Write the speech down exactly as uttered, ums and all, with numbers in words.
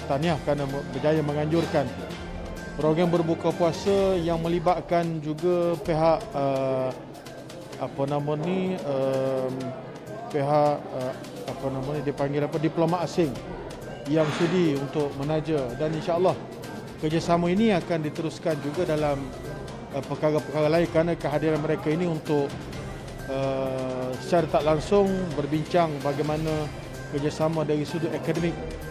tahniah kerana berjaya menganjurkan program berbuka puasa yang melibatkan juga pihak uh, apa nama ni uh, pihak uh, apa nama ni dipanggil apa diplomat asing yang sudi untuk menaja, dan insya-Allah kerjasama ini akan diteruskan juga dalam uh, perkara-perkara lain kerana kehadiran mereka ini untuk uh, secara tak langsung berbincang bagaimana kerjasama dari sudut akademik